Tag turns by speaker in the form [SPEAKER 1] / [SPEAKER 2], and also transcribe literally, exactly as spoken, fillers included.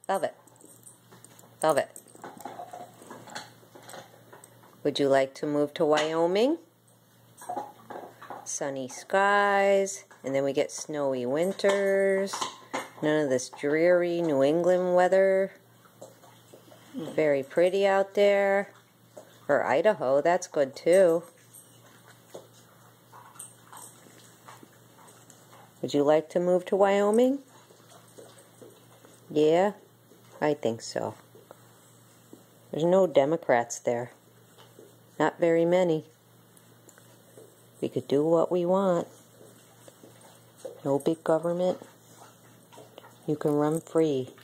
[SPEAKER 1] Love it. Love it. Would you like to move to Wyoming? Sunny skies, and then we get snowy winters. None of this dreary New England weather. Very pretty out there. Or Idaho, that's good too. Would you like to move to Wyoming? Yeah, I think so. There's no Democrats there. Not very many. We could do what we want. No big government. You can run free.